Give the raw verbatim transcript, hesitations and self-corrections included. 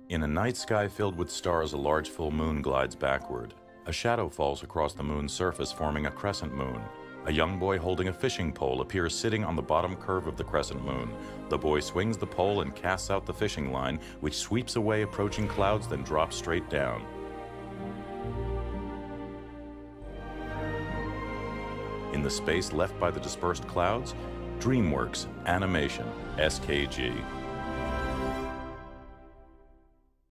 In a night sky filled with stars, a large full moon glides backward. A shadow falls across the moon's surface, forming a crescent moon. A young boy holding a fishing pole appears sitting on the bottom curve of the crescent moon. The boy swings the pole and casts out the fishing line, which sweeps away approaching clouds, then drops straight down. In the space left by the dispersed clouds, Dreamworks Animation, S K G.